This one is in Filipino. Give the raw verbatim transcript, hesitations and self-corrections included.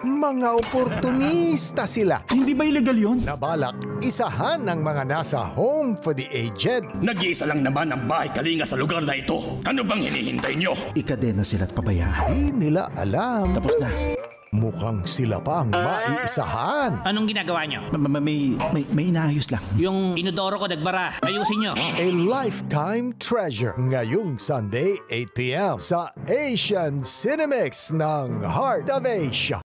Mga oportunista sila. Hindi ba illegal yun? Nabalak isahan ng mga nasa Home for the Aged. Nag-iisa lang naman ang bahay kalinga sa lugar na ito. Ano bang hinihintay nyo? Ikadena sila't pabayaan. Di nila alam. Tapos na. Mukhang sila pang maiisahan. Anong ginagawa nyo? Ma- ma- May, may, may inaayos lang. Yung inodoro ko nagbara. Ayusin nyo. A lifetime treasure. Ngayong Sunday, eight p m sa Asian Cinemix ng Heart of Asia.